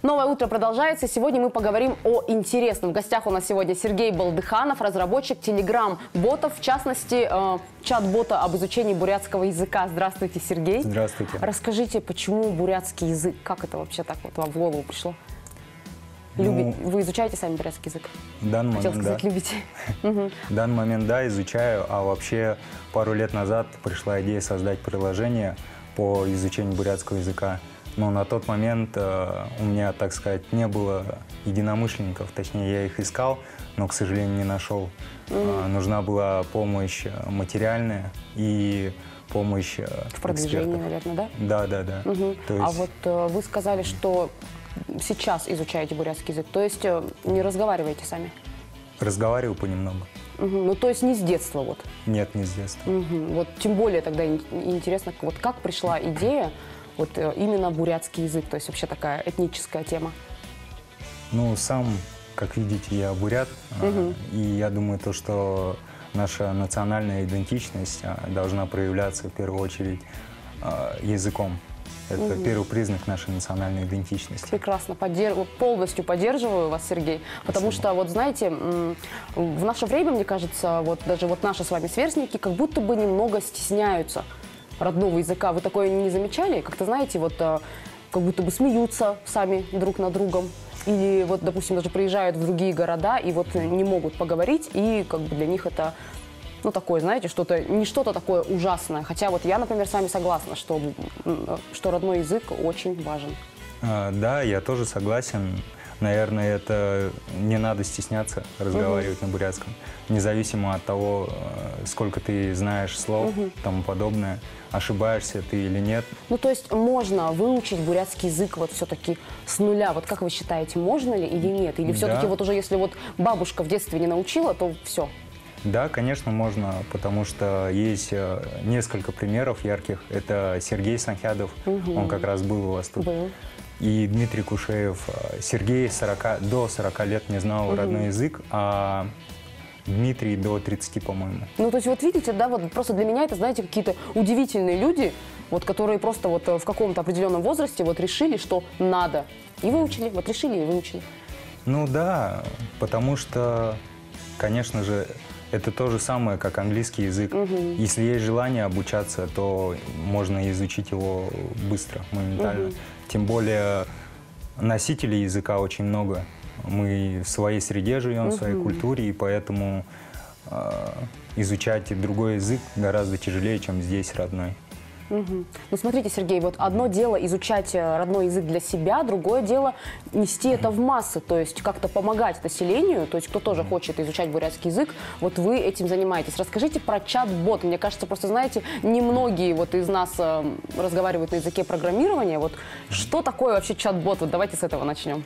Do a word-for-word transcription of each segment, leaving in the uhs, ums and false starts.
Новое утро продолжается. Сегодня мы поговорим о интересном. В гостях у нас сегодня Сергей Балдыханов, разработчик телеграм-ботов, в частности, э, чат-бота об изучении бурятского языка. Здравствуйте, Сергей. Здравствуйте. Расскажите, почему бурятский язык? Как это вообще так вот вам в голову пришло? Любите, ну, вы изучаете сами бурятский язык? В данный Хотел момент, сказать, да. любите. В данный момент, да, изучаю. А вообще, пару лет назад пришла идея создать приложение по изучению бурятского языка. Но на тот момент э, у меня, так сказать, не было единомышленников. Точнее, я их искал, но, к сожалению, не нашел. Mm. Э, нужна была помощь материальная и помощь э, в продвижении, экспертов. наверное, да? Да, да, да. Угу. То есть... А вот э, вы сказали, что сейчас изучаете бурятский язык, то есть э, не разговариваете сами? Разговариваю понемногу. Угу. Ну, то есть не с детства вот? Нет, не с детства. Угу. Вот тем более тогда интересно, вот как пришла идея вот э, именно бурятский язык, то есть вообще такая этническая тема? Ну, сам, как видите, я бурят, угу. И я думаю, то, что наша национальная идентичность должна проявляться в первую очередь языком. Это угу. первый признак нашей национальной идентичности. Прекрасно. Поддерж... Полностью поддерживаю вас, Сергей. Потому Спасибо. Что, вот знаете, в наше время, мне кажется, вот даже вот наши с вами сверстники как будто бы немного стесняются родного языка. Вы такое не замечали? Как-то, знаете, вот как будто бы смеются сами друг над другом. Или вот, допустим, даже приезжают в другие города и вот не могут поговорить, и как бы для них это... Ну, такое, знаете, что-то, не что-то такое ужасное. Хотя вот я, например, с вами согласна, что, что родной язык очень важен. А, да, я тоже согласен. Наверное, это не надо стесняться разговаривать угу. на бурятском. Независимо от того, сколько ты знаешь слов и угу. тому подобное, ошибаешься ты или нет. Ну, то есть можно выучить бурятский язык вот все-таки с нуля. Вот как вы считаете, можно ли или нет? Или все-таки да. вот уже если вот бабушка в детстве не научила, то все? Да, конечно, можно, потому что есть несколько примеров ярких. Это Сергей Санхядов, угу. он как раз был у вас тут. Был. И Дмитрий Кушеев. Сергей сорока, до сорока лет не знал угу. родной язык, а Дмитрий до тридцати, по-моему. Ну, то есть вот видите, да, вот просто для меня это, знаете, какие-то удивительные люди, вот, которые просто вот в каком-то определенном возрасте вот решили, что надо. И выучили, вот решили и выучили. Ну да, потому что, конечно же, это то же самое, как английский язык. Угу. Если есть желание обучаться, то можно изучить его быстро, моментально. Угу. Тем более носителей языка очень много. Мы в своей среде живем, угу. в своей культуре, и поэтому э, изучать другой язык гораздо тяжелее, чем здесь родной. Угу. Ну, смотрите, Сергей, вот одно дело изучать родной язык для себя, другое дело нести это в массы, то есть как-то помогать населению, то есть кто тоже хочет изучать бурятский язык, вот вы этим занимаетесь. Расскажите про чат-бот. Мне кажется, просто, знаете, немногие вот из нас э, разговаривают на языке программирования. Вот что такое вообще чат-бот? Вот давайте с этого начнем.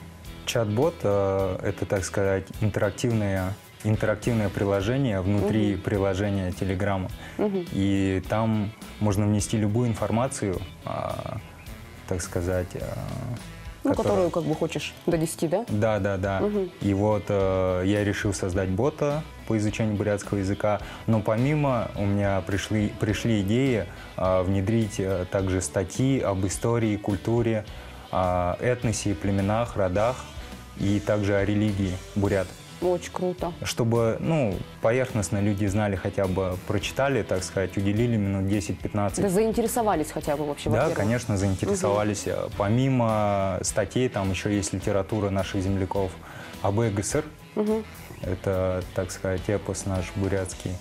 Чат-бот э, – это, так сказать, интерактивная интерактивное приложение внутри uh-huh. приложения Телеграма. Uh-huh. И там можно внести любую информацию, а, так сказать... А, ну, которая... которую как бы хочешь донести, да? Да, да, да. Uh-huh. И вот а, я решил создать бота по изучению бурятского языка, но помимо у меня пришли, пришли идеи а, внедрить а, также статьи об истории, культуре, а, этносе, племенах, родах и также о религии бурят. Очень круто. Чтобы, ну, поверхностно люди знали, хотя бы прочитали, так сказать, уделили минут десять-пятнадцать. Да заинтересовались хотя бы вообще? Да, конечно, заинтересовались. Угу. Помимо статей, там еще есть литература наших земляков об ЭГСР. Угу. Это, так сказать, эпос наш бурятский.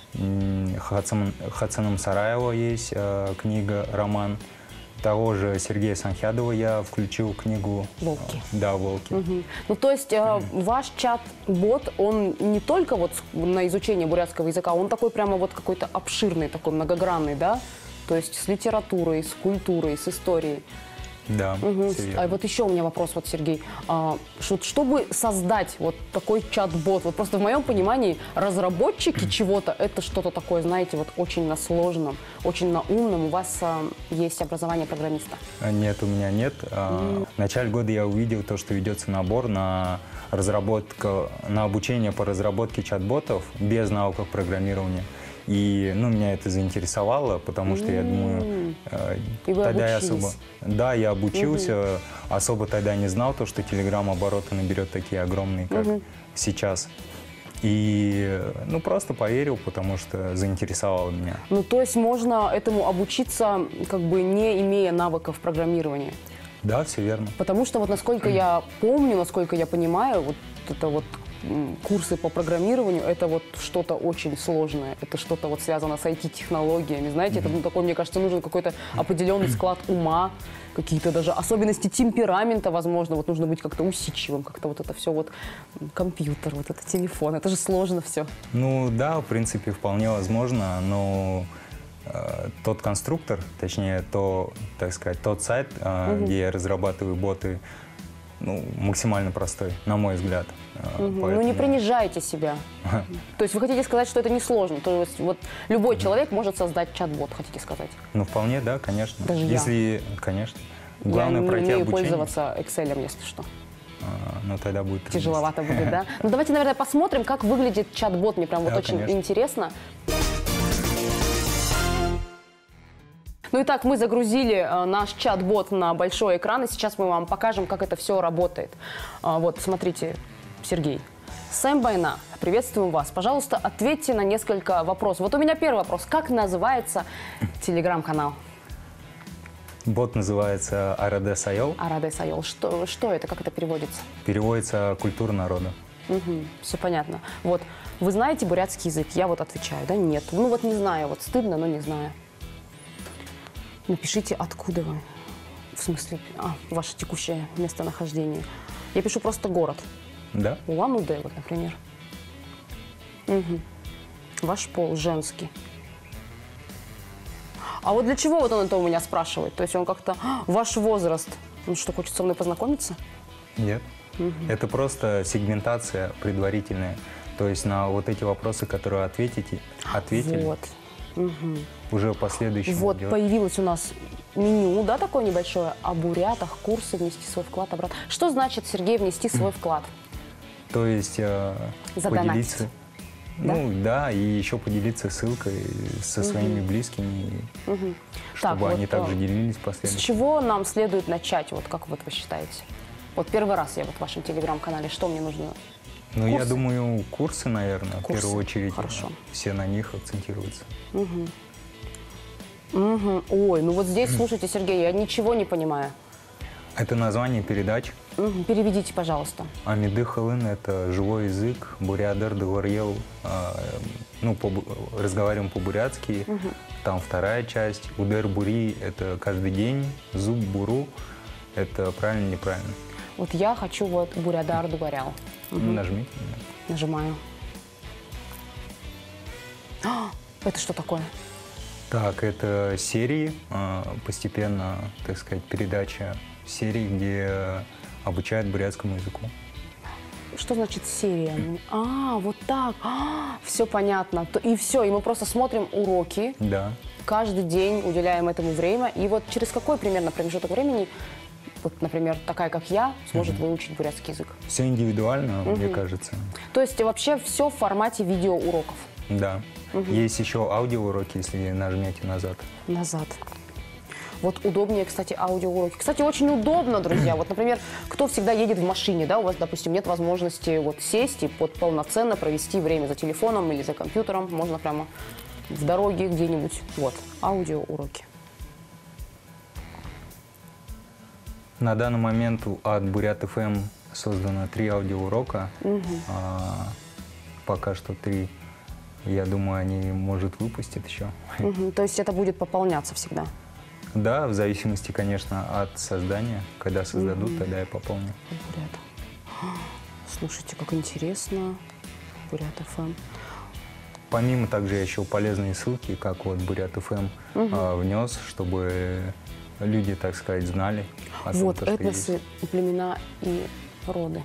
Хацан, Хацаном Сараева есть э, книга, роман. Того же Сергея Санхядова я включил книгу «Волки». Да, «Волки». Угу. Ну, то есть э, ваш чат-бот, он не только вот на изучение бурятского языка, он такой прямо вот какой-то обширный, такой многогранный, да? То есть с литературой, с культурой, с историей. Да, угу. А вот еще у меня вопрос, вот, Сергей. А, что, чтобы создать вот такой чат-бот, вот просто в моем понимании разработчики чего-то, это что-то такое, знаете, вот очень на сложном, очень на умном. У вас а, есть образование программиста? Нет, у меня нет. Mm. В начале года я увидел то, что ведется набор на разработку, на обучение по разработке чат-ботов без навыков программирования. И, ну, меня это заинтересовало, потому что я думаю, э, И вы тогда я обучились. особо... Да, я обучился, особо тогда не знал то, что Telegram обороты наберет такие огромные, как сейчас. И, ну, просто поверил, потому что заинтересовало меня. Ну, то есть можно этому обучиться, как бы не имея навыков программирования. Да, все верно. Потому что вот насколько я помню, насколько я понимаю, вот это вот м, курсы по программированию, это вот что-то очень сложное, это что-то вот связано с ай ти-технологиями, знаете, это ну, такой, мне кажется, нужен какой-то определенный склад ума, какие-то даже особенности темперамента, возможно, вот нужно быть как-то усидчивым, как-то вот это все вот м, компьютер, вот это телефон, это же сложно все. Ну, да, в принципе, вполне возможно, но э, тот конструктор, точнее, то, так сказать, тот сайт, э, где я разрабатываю боты, ну, максимально простой, на мой взгляд. Э, Мгм. Ну поэтому- не принижайте себя. То есть вы хотите сказать, что это несложно? То есть вот любой человек может создать чат-бот, хотите сказать? Ну, вполне, да, конечно. Даже я. Если, конечно. Главное я не пройти умею обучение. пользоваться Excel, если что. А, ну, тогда будет трудность. Тяжеловато будет, да? Ну давайте, наверное, посмотрим, как выглядит чат-бот. Мне прям вот Да, очень конечно. интересно. Ну итак, мы загрузили э, наш чат-бот на большой экран, и сейчас мы вам покажем, как это все работает. А, вот, смотрите, Сергей. Сэм Байна, приветствуем вас. Пожалуйста, ответьте на несколько вопросов. Вот у меня первый вопрос. Как называется телеграм-канал Бот называется Арадес Айол. Арадес Айол? Что, что это, как это переводится? Переводится «Культура народа». Угу, все понятно. Вот, вы знаете бурятский язык? Я вот отвечаю, да, нет. Ну вот не знаю, вот стыдно, но не знаю. Напишите, откуда вы. В смысле, а, ваше текущее местонахождение. Я пишу просто город. Да? Улан-Удэ, вот, например. Мгм. Ваш пол женский. А вот для чего вот он это у меня спрашивает? То есть он как-то, «А, ваш возраст. Он что, хочет со мной познакомиться? Нет. Это просто сегментация предварительная. То есть на вот эти вопросы, которые ответите, ответили, Вот. Мгм. уже в последующем Вот идет. появилось у нас меню, да, такое небольшое, о бурятах, курсы, внести свой вклад обратно. Что значит, Сергей, внести свой вклад? То есть э, Задонатить. поделиться. Ну да, и еще поделиться ссылкой со своими близкими, Мгм. чтобы Так, они вот, также э, делились С последующим. чего нам следует начать, вот как вот вы считаете? Вот первый раз я вот в вашем телеграм-канале, что мне нужно? Ну, я курсы? думаю, курсы, наверное, в Курсы. первую очередь. Хорошо. Все на них акцентируются. Мгм. Ой, ну вот здесь, слушайте, Сергей, я ничего не понимаю. Это название передач. Мгм. Переведите, пожалуйста. Амиды Хылын – это живой язык, бурядыр дыгорьел, ну, по, разговариваем по-бурятски. Там вторая часть. Удер бури – это каждый день. Зуб буру – это правильно, неправильно. Вот я хочу вот бурядар дугарял. Нажмите. Нажимаю. А, это что такое? Так, это серии, а, постепенно, так сказать, передача серий, где обучают бурятскому языку. Что значит серия? А, вот так. Все понятно. То- И все, и мы просто смотрим уроки, Да. каждый день уделяем этому время. И вот через какой примерно промежуток времени, вот, например, такая, как я, сможет выучить бурятский язык? Все индивидуально, мне кажется. То есть вообще все в формате видеоуроков. Да. Есть еще аудиоуроки, если нажмете назад. Назад. Вот удобнее, кстати, аудиоуроки. Кстати, очень удобно, друзья. Вот, например, кто всегда едет в машине, да, у вас, допустим, нет возможности вот сесть и вот полноценно провести время за телефоном или за компьютером. Можно прямо в дороге где-нибудь. Вот, аудиоуроки. На данный момент от Бурят эф эм создано три аудиоурока. А, пока что три. Я думаю, они, может, выпустят еще. Мгм. То есть это будет пополняться всегда. Да, в зависимости, конечно, от создания. Когда создадут, тогда я пополню. Бурят. Слушайте, как интересно. Бурят эф эм. Помимо также еще полезные ссылки, как вот Бурят эф эм а, внес, чтобы люди, так сказать, знали о том, Вот, то, что этносы, есть. племена и роды.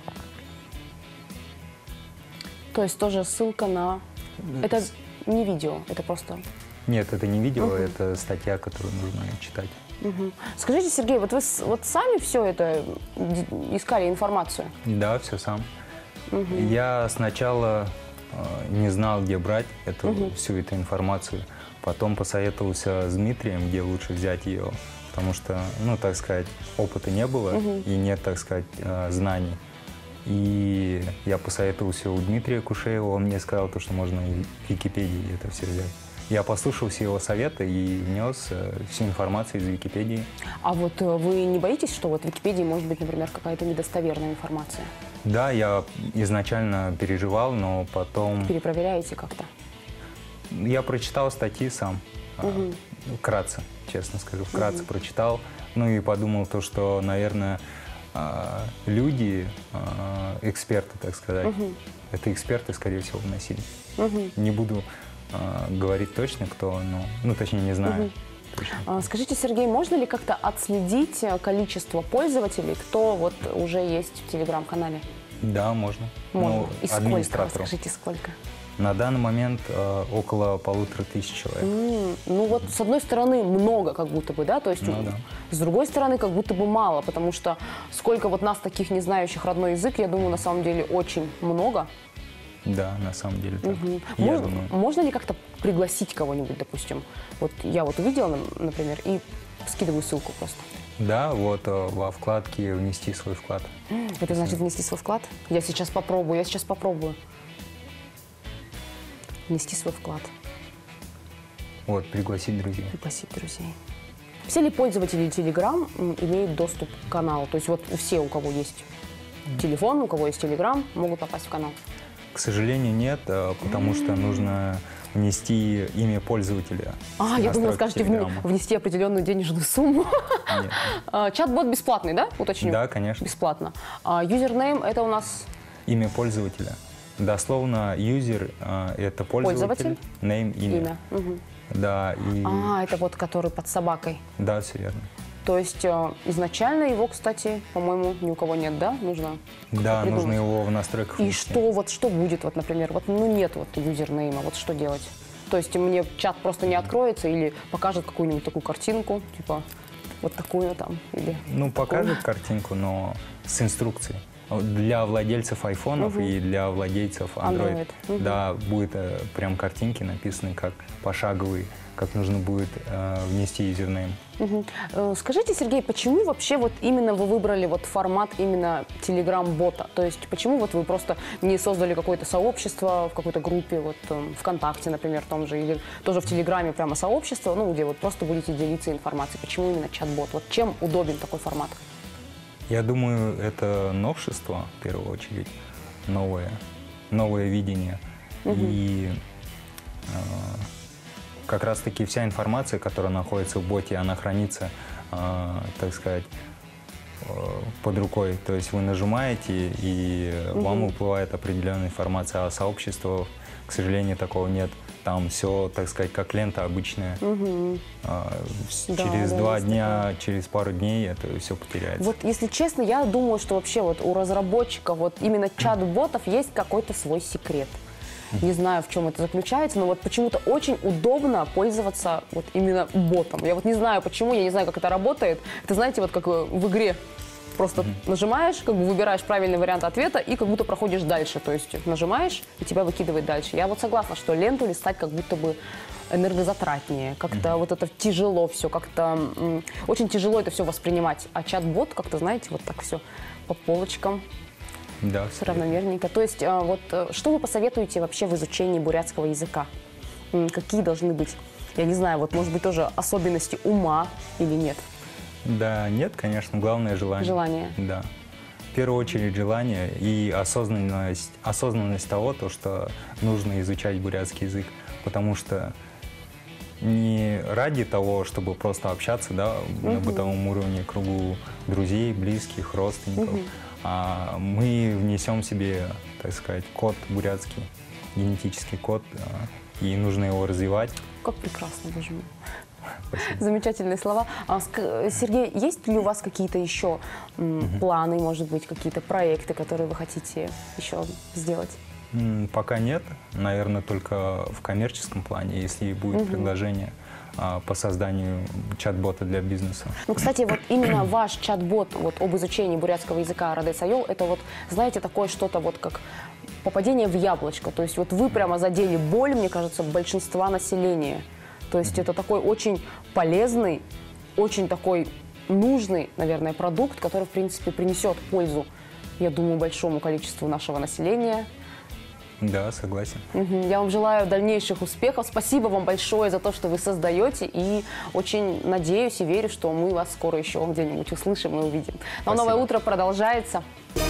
То есть тоже ссылка на... Это не видео, это просто... Нет, это не видео, это статья, которую нужно читать. Мгм. Скажите, Сергей, вот вы с- вот сами все это д- искали информацию? Да, все сам. Я сначала не знал, где брать эту, Угу. всю эту информацию. Потом посоветовался с Дмитрием, где лучше взять ее, потому что, ну, так сказать, опыта не было Угу. и нет, так сказать, знаний. И я посоветовался у Дмитрия Кушеева, он мне сказал, то, что можно в Википедии это все взять. Я послушался его совета и внес всю информацию из Википедии. А вот вы не боитесь, что вот в Википедии может быть, например, какая-то недостоверная информация? Да, я изначально переживал, но потом... Перепроверяете как-то? Я прочитал статьи сам, Угу. вкратце, честно скажу, вкратце угу. прочитал. Ну и подумал то, что, наверное, люди, эксперты, так сказать, угу. это эксперты, скорее всего, вносили. Угу. Не буду говорить точно, кто, но, ну, точнее, не знаю. Угу. Скажите, Сергей, можно ли как-то отследить количество пользователей, кто вот уже есть в Телеграм-канале? Да, можно. Можно. Ну, и сколько? Скажите, сколько? На данный момент э, около полутора тысяч человек. Mm, ну вот с одной стороны много как будто бы, да, то есть ну, да. с другой стороны как будто бы мало, потому что сколько вот нас таких не знающих родной язык, я думаю, на самом деле очень много. Да, на самом деле так. Угу. Я можно, думаю. можно ли как-то пригласить кого-нибудь, допустим? Вот я вот увидела, например, и скидываю ссылку просто. Да, вот во вкладке «Внести свой вклад». Это значит внести свой вклад? Я сейчас попробую, я сейчас попробую. Внести свой вклад. Вот, пригласить друзей. Пригласить друзей. Все ли пользователи Telegram имеют доступ к каналу? То есть вот все, у кого есть телефон, у кого есть Telegram, могут попасть в канал? К сожалению, нет, потому что нужно внести имя пользователя. А, я думала, скажете, внести определенную денежную сумму. Нет. Чат-бот бесплатный, да? Уточню. Да, конечно. Бесплатно. А юзернейм – это у нас… Имя пользователя. Дословно, юзер – это пользователь, name – имя. имя. Угу. Да, и… А, это вот который под собакой. Да, все верно. То есть э, изначально его, кстати, по-моему, ни у кого нет, да? Нужно Да, придумать. нужно его в настройках И внести. что, вот что будет, вот, например, вот ну нет вот юзернейма, вот что делать? То есть мне чат просто не откроется или покажет какую-нибудь такую картинку, типа вот такую там, или… Ну, покажет картинку, но с инструкцией. Для владельцев айфонов угу. и для владельцев Android, Android. Угу. да, будет э, прям картинки написаны как пошаговые, как нужно будет э, внести юзернейм. Угу. Э, скажите, Сергей, почему вообще вот именно вы выбрали вот формат именно Telegram-бота? То есть почему вот вы просто не создали какое-то сообщество в какой-то группе, вот э, ВКонтакте, например, в том же, или тоже в Телеграме прямо сообщество, ну, где вот просто будете делиться информацией? Почему именно чат-бот? Вот чем удобен такой формат? Я думаю, это новшество, в первую очередь, новое, новое видение. Угу. И э, как раз-таки вся информация, которая находится в боте, она хранится, э, так сказать, э, под рукой. То есть вы нажимаете, и угу. вам уплывает определенная информация, а сообщества, к сожалению, такого нет. Там все, так сказать, как лента обычная. Угу. А, через да, два да, дня, такое. через пару дней это все потеряется. Вот, если честно, я думаю, что вообще вот у разработчиков вот именно чат-ботов есть какой-то свой секрет. Не знаю, в чем это заключается, но вот почему-то очень удобно пользоваться вот именно ботом. Я вот не знаю, почему, я не знаю, как это работает. Это, знаете, вот как в игре. Просто mm-hmm. нажимаешь, как бы выбираешь правильный вариант ответа и как будто проходишь дальше. То есть нажимаешь, и тебя выкидывает дальше. Я вот согласна, что ленту листать как будто бы энергозатратнее. Как-то mm-hmm. вот это тяжело все, как-то м, очень тяжело это все воспринимать. А чат-бот как-то, знаете, вот так все по полочкам. Да, все равномерненько. То есть вот что вы посоветуете вообще в изучении бурятского языка? Какие должны быть, я не знаю, вот может быть тоже особенности ума или нет? Да, нет, конечно, главное желание. Желание. Да. В первую очередь желание и осознанность, осознанность того, то, что нужно изучать бурятский язык, потому что не ради того, чтобы просто общаться, да, угу. на бытовом уровне, кругу друзей, близких, родственников, угу. а мы внесем себе, так сказать, код бурятский, генетический код, и нужно его развивать. Как прекрасно, боже мой. Спасибо. Замечательные слова. Сергей, есть ли у вас какие-то еще угу. планы, может быть, какие-то проекты, которые вы хотите еще сделать? Пока нет. Наверное, только в коммерческом плане, если будет угу. предложение а, по созданию чат-бота для бизнеса. Ну, кстати, вот именно ваш чат-бот вот, об изучении бурятского языка Радес точка ай о, это вот, знаете, такое что-то вот как попадение в яблочко. То есть вот вы прямо задели боль, мне кажется, большинства населения. То есть это такой очень полезный, очень такой нужный, наверное, продукт, который, в принципе, принесет пользу, я думаю, большому количеству нашего населения. Да, согласен. Угу. Я вам желаю дальнейших успехов. Спасибо вам большое за то, что вы создаете. И очень надеюсь и верю, что мы вас скоро еще где-нибудь услышим и увидим. Но новое утро продолжается.